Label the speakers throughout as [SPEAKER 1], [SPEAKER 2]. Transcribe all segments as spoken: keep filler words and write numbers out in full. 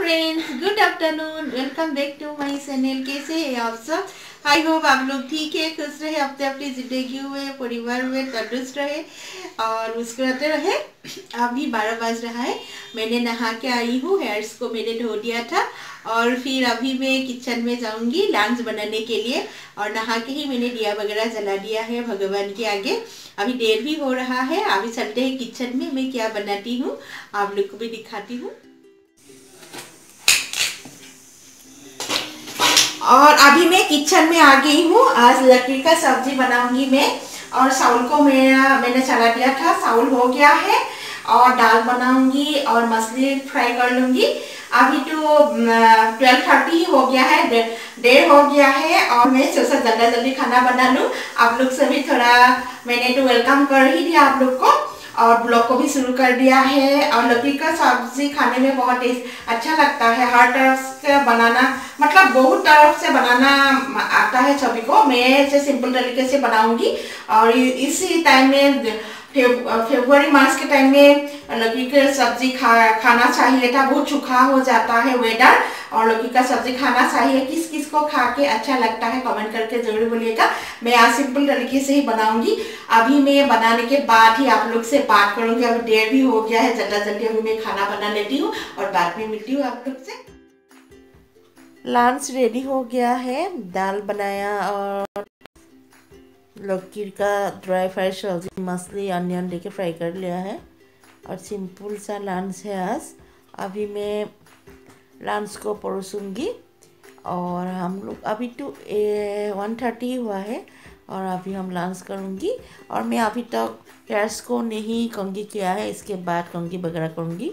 [SPEAKER 1] Friends, good afternoon. Welcome back to my channel. कैसे हैं आप सब? आई होप आप लोग ठीक है, खुश रहे, अपने अपनी जिंदगी में, परिवार में तंदुरुस्त रहे और मुस्कुराते रहे। अभी बारह बज रहा है। मैंने नहा के आई हूँ, हेयर्स को मैंने धो दिया था और फिर अभी मैं किचन में जाऊंगी लंच बनाने के लिए। और नहा के ही मैंने दिया वगैरह जला दिया है भगवान के आगे। अभी देर भी हो रहा है, अभी चलते हैं किचन में। मैं क्या बनाती हूँ आप लोग को भी दिखाती हूँ। और अभी मैं किचन में आ गई हूँ। आज लकड़ी का सब्जी बनाऊंगी मैं। और चावल को मेरा मैंने चला दिया था, चावल हो गया है। और दाल बनाऊंगी और मछली फ्राई कर लूंगी। अभी तो ट्वेल्व थर्टी हो गया है, देर हो गया है और मैं सोचा जल्दी जल्दी खाना बना लूँ। आप लोग से भी थोड़ा मैंने तो वेलकम कर ही दिया आप लोग को और ब्लॉग को भी शुरू कर दिया है। और लकड़ी का सब्जी खाने में बहुत अच्छा लगता है। हर तरफ से बनाना, मतलब बहुत तरफ से बनाना आता है सभी को। मैं ऐसे सिंपल तरीके से बनाऊंगी। और इसी टाइम में फरवरी मार्च के टाइम में लकड़ी का सब्जी खा खाना चाहिए था। बहुत सूखा हो जाता है वेदर और लकड़ी का सब्जी खाना चाहिए। किस किस को खा के अच्छा लगता है कमेंट करके जरूर बोलिएगा। मैं आज सिंपल तरीके से ही बनाऊंगी। अभी मैं बनाने के बाद ही आप लोग से बात करूंगी। अभी देर भी हो गया है, जल्दी जल्दी अभी मैं खाना बना लेती हूँ और बाद में मिलती हूँ आप लोग से। लंच रेडी हो गया है, दाल बनाया और लौकी का ड्राई फ्राई सब्जी, मछली अनियन देके फ्राई कर लिया है और सिंपल सा लंच है आज। अभी मैं लंच को परोसूंगी और हम लोग अभी तो वन थर्टी हुआ है और अभी हम लंच करूंगी। और मैं अभी तक हेयर्स को नहीं कंघी किया है, इसके बाद कंघी वगैरह करूंगी।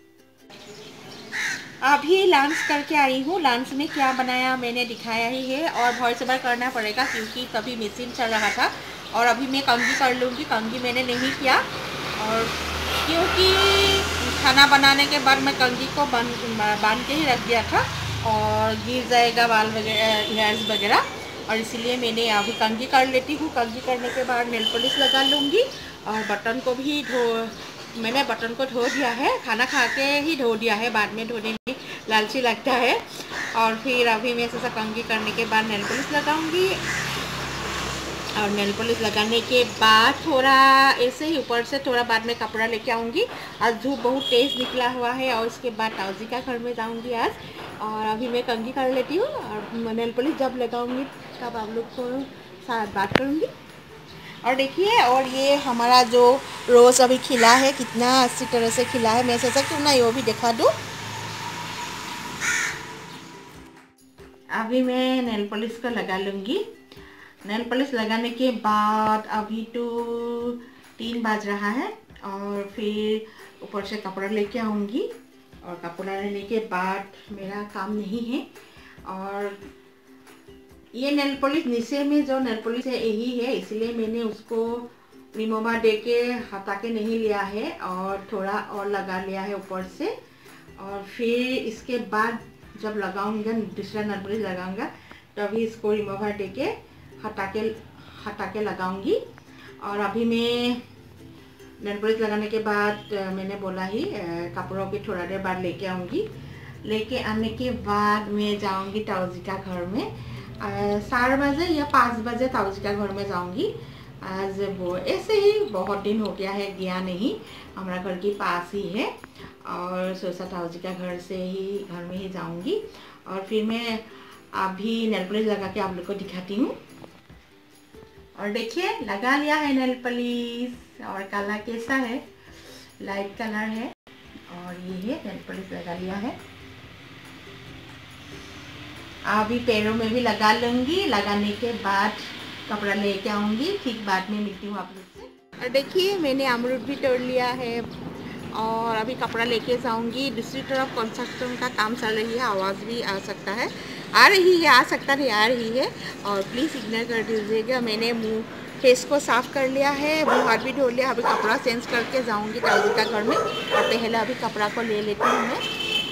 [SPEAKER 1] अभी लंच करके आई हूँ। लंच में क्या बनाया मैंने दिखाया ही है और वॉइस ओवर करना पड़ेगा क्योंकि तभी मशीन चल रहा था। और अभी मैं कंघी कर लूँगी। कंघी मैंने नहीं किया और क्योंकि खाना बनाने के बाद मैं कंघी को बांध बांध के ही रख दिया था और गिर जाएगा बाल वगैरह, हेयर्स वगैरह, और इसलिए मैंने अभी कंघी कर लेती हूँ। कंघी करने के बाद नेल पॉलिश लगा लूँगी और बटन को भी धो मैंने बटन को धो दिया है। खाना खा के ही धो दिया है, बाद में धोने में लालची लगता है। और फिर अभी मैं ऐसा कंघी करने के बाद नेल पॉलिश लगाऊंगी और नेल पॉलिश लगाने के बाद थोड़ा ऐसे ही ऊपर से थोड़ा बाद में कपड़ा लेके आऊँगी। आज धूप बहुत तेज़ निकला हुआ है और इसके बाद ताऊजी का घर में जाऊँगी आज। और अभी मैं कंघी कर लेती हूँ और नेल पॉलिश जब लगाऊँगी तब आप लोग को साथ बात करूँगी। और देखिए, और ये हमारा जो रोज़ अभी खिला है, कितना अच्छी तरह से खिला है। मैं सोचा क्यों ना ये भी दिखा दूँ। अभी मैं नेल पॉलिश को लगा लूँगी। नेल पॉलिश लगाने के बाद अभी तो तीन बज रहा है और फिर ऊपर से कपड़ा लेके आऊँगी और कपड़ा लेने के बाद मेरा काम नहीं है। और ये नेल पॉलिश नीचे में जो नेल पॉलिश है यही है, इसलिए मैंने उसको रिमूवर दे के हटा के नहीं लिया है और थोड़ा और लगा लिया है ऊपर से। और फिर इसके बाद जब लगाऊंगा, दूसरा नेल पॉलिश लगाऊंगा, तभी इसको रिमूवर दे के हटा के हटा के लगाऊंगी। और अभी मैं नेल पॉलिश लगाने के बाद मैंने बोला ही कपड़ों की थोड़ा देर बाद लेके आऊँगी। लेके आने के बाद मैं जाऊँगी ताऊजी का घर में। चार बजे या पाँच बजे ताऊजी का घर में जाऊंगी। आज वो ऐसे ही बहुत दिन हो गया है गया नहीं, हमारा घर के पास ही है और सोचा ताऊजी का घर से ही घर में ही जाऊंगी। और फिर मैं अभी नेल पॉलिश लगा के आप लोग को दिखाती हूँ। और देखिए, लगा लिया है नेल पॉलिश और कलर कैसा है, लाइट कलर है। और ये है नेल पॉलिश लगा लिया है। अभी पैरों में भी लगा लूँगी। लगाने के बाद कपड़ा लेके आऊँगी, ठीक बाद में मिलती हूँ आप लोग से। और देखिए, मैंने अमरूद भी तोड़ लिया है और अभी कपड़ा लेके जाऊँगी। दूसरी तरफ कंस्ट्रक्शन का काम चल रही है, आवाज़ भी आ सकता है, आ रही है, आ सकता है, आ रही है और प्लीज़ इग्नोर कर दीजिएगा। मैंने मुँह फेस को साफ़ कर लिया है, मुँह हाथ भी धो लिया। अभी कपड़ा चेंज करके जाऊँगी ताऊजी का घर में और पहले अभी कपड़ा को ले लेती हूँ मैं।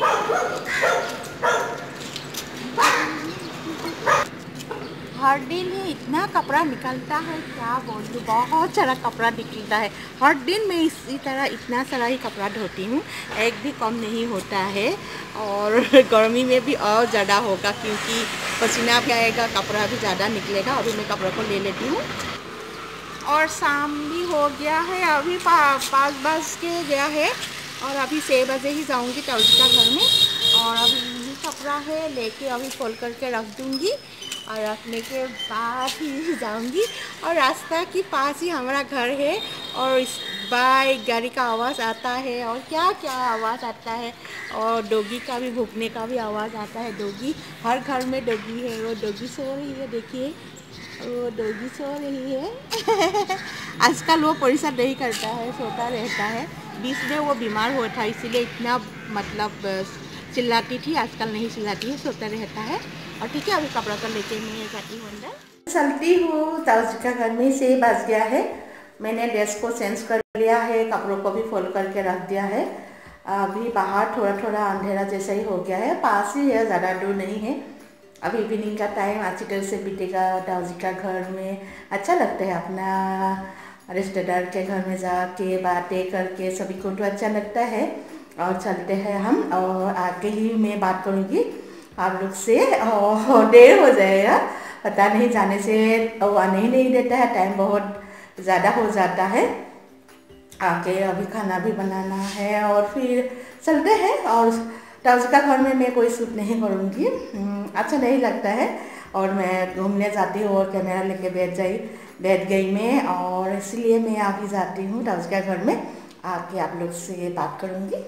[SPEAKER 1] हर दिन ही इतना कपड़ा निकलता है, क्या बोलूँ, बहुत सारा कपड़ा निकलता है। हर दिन मैं इसी तरह इतना सारा ही कपड़ा धोती हूँ, एक भी कम नहीं होता है। और गर्मी में भी और ज़्यादा होगा क्योंकि पसीना भी आएगा, कपड़ा भी ज़्यादा निकलेगा। अभी मैं कपड़ा को ले लेती हूँ। और शाम भी हो गया है, अभी पा, पाँच बज के गया है और अभी छः बजे ही जाऊंगी तौजिका घर में। और अभी यही कपड़ा है, लेके अभी फोल्ड करके रख दूंगी और रखने के बाद ही जाऊंगी। और रास्ता के पास ही हमारा घर है और इस बाइक गाड़ी का आवाज़ आता है और क्या क्या आवाज़ आता है, और डॉगी का भी भूखने का भी आवाज़ आता है। डॉगी, हर घर में डॉगी है। वो डॉगी सो रही है, देखिए वो डॉगी सो रही है। आजकल वो परिसर नहीं करता है, सोता रहता है। बीच में वो बीमार हुआ था, इसीलिए इतना मतलब चिल्लाती थी। आजकल नहीं चिल्लाती है, सोता रहता है। और ठीक है, अभी कपड़ा कर लेके मैं जाती हूँ अंदर। चलती हूँ, तौजिका घर में से बज गया है। मैंने ड्रेस को चेंज कर लिया है, कपड़ों को भी फोल्ड करके रख दिया है। अभी बाहर थोड़ा थोड़ा अंधेरा जैसा ही हो गया है, पास ही है, ज़्यादा दूर नहीं है। अभी इवनिंग का टाइम अच्छी तरह से बीतेगा तौजिका घर में। अच्छा लगता है अपना रिश्तेदार के घर में जाके बातें करके, सभी को तो अच्छा लगता है। और चलते हैं हम, और आगे ही मैं बात करूँगी आप लोग से। और देर हो जाएगा, पता नहीं, जाने से वो आने ही नहीं देता है, टाइम बहुत ज़्यादा हो जाता है। आके अभी खाना भी बनाना है और फिर चलते हैं। और तौजिका घर में मैं कोई शूट नहीं करूँगी, अच्छा नहीं लगता है। और मैं घूमने जाती हूँ और कैमरा लेके बैठ जाई बैठ गई मैं, और इसलिए मैं अभी जाती हूँ तौजिका घर में। आके आप लोग से बात करूँगी।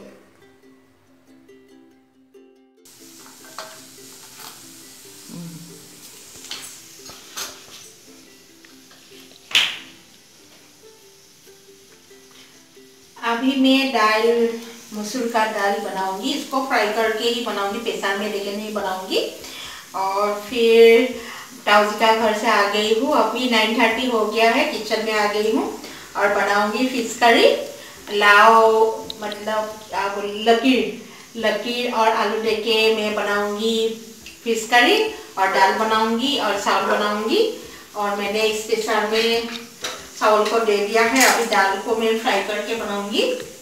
[SPEAKER 1] अभी मैं दाल, मसूर का दाल बनाऊंगी। इसको फ्राई करके ही बनाऊंगी, प्रेशर में लेके नहीं बनाऊंगी। और फिर तौजिका घर से आ गई हूँ, अभी नाइन थर्टी हो गया है, किचन में आ गई हूँ और बनाऊंगी फिश करी। लाओ मतलब क्या बोल, लकीर लकीर और आलू देके मैं बनाऊंगी फिश करी, और दाल बनाऊंगी और चावल बनाऊंगी। और मैंने इस प्रेशर में चावल को दे दिया है, अभी दाल को मैं फ्राई करके बनाऊंगी।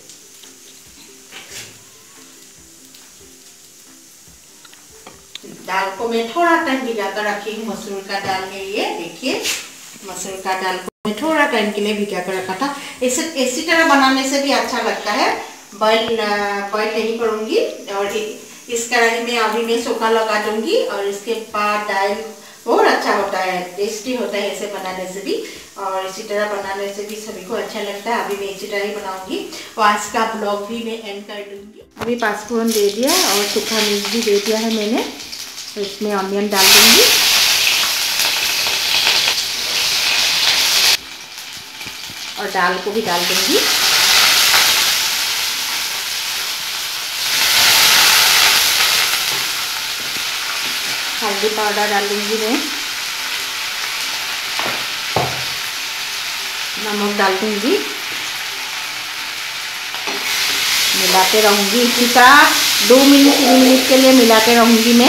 [SPEAKER 1] दाल को मैं थोड़ा टाइम भिगा कर रखी हूँ, मसूर का दाल है ये, देखिए मसूर का दाल को मैं थोड़ा टाइम के लिए भिगा कर रखा था। इसे इसी तरह बनाने से भी अच्छा लगता है, बॉइल बॉइल नहीं करूँगी। और इस कढ़ाई में अभी मैं सूखा लगा दूंगी और इसके बाद दाल बहुत अच्छा होता है, टेस्टी होता है ऐसे बनाने से भी, और इसी तरह बनाने से भी सभी को अच्छा लगता है। अभी मैं इसी तरह ही बनाऊंगी और आज का ब्लॉग भी मैं एंड कर दूंगी। अभी पाँचफोरन दे दिया और सूखा मिर्च भी दे दिया है मैंने, तो इसमें ऑनियन डाल दूंगी और दाल को भी डाल दूंगी। हल्दी पाउडर डाल दूंगी मैं, नमक डाल दूंगी, मिलाते रहूंगी इसी तरह दो मिनट तीन मिनट के लिए मिलाते रहूंगी मैं।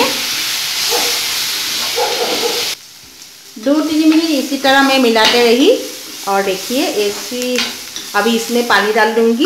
[SPEAKER 1] दो तीन मिनट इसी तरह मैं मिलाते रही। और देखिए ऐसी, अभी इसमें पानी डाल दूंगी।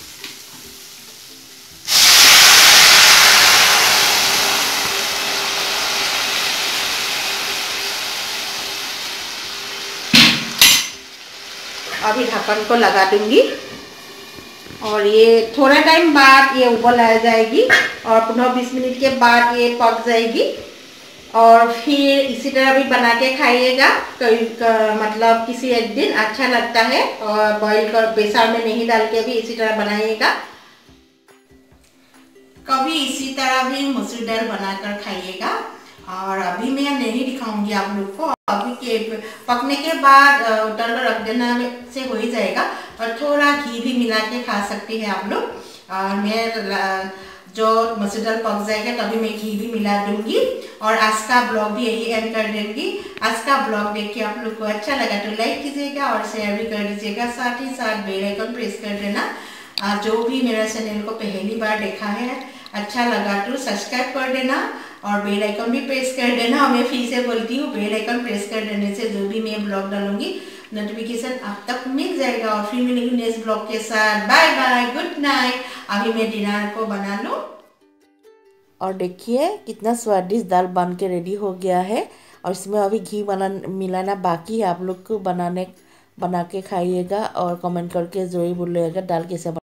[SPEAKER 1] अभी ढक्कन को लगा दूंगी और ये थोड़ा टाइम बाद ये उबल आ जाएगी और पंद्रह बीस मिनट के बाद ये पक जाएगी। और फिर इसी तरह भी बना के खाइएगा, मतलब किसी एक दिन अच्छा लगता है। और बॉईल कर प्रेशर में नहीं डाल के भी इसी तरह बनाइएगा। कभी इसी तरह भी मसूर दाल बनाकर खाइएगा। और अभी मैं नहीं दिखाऊंगी आप लोग को, अभी के पकने के बाद उतर कर रख देना से हो ही जाएगा। और थोड़ा घी भी मिला के खा सकते हैं आप लोग। और मैं जो मसूर दाल पक जाएगा तभी मैं घी भी मिला दूंगी। और आज का ब्लॉग भी यही एंड कर दूंगी। आज का ब्लॉग देख के आप लोग को अच्छा लगा तो लाइक कीजिएगा और शेयर भी कर दीजिएगा, साथ ही साथ बेल आइकन प्रेस कर देना। जो भी मेरा चैनल को पहली बार देखा है, अच्छा लगा तो सब्सक्राइब कर देना और बेल आइकन भी प्रेस कर देना। मैं फिर से बोलती हूँ, बेल आइकन प्रेस कर देने से जो भी मैं ब्लॉग डालूंगी नोटिफिकेशन आप तक मिल जाएगा। और फिर मिलेंगे नेक्स्ट ब्लॉग के साथ। Bye bye, good night. अभी मैं डिनर को बना लूँ।
[SPEAKER 2] और देखिए कितना स्वादिष्ट दाल बन के रेडी हो गया है। और इसमें अभी घी बना मिलाना बाकी है। आप लोग को बनाने बना के खाइएगा और कमेंट करके ज़रूर बोलिएगा दाल कैसे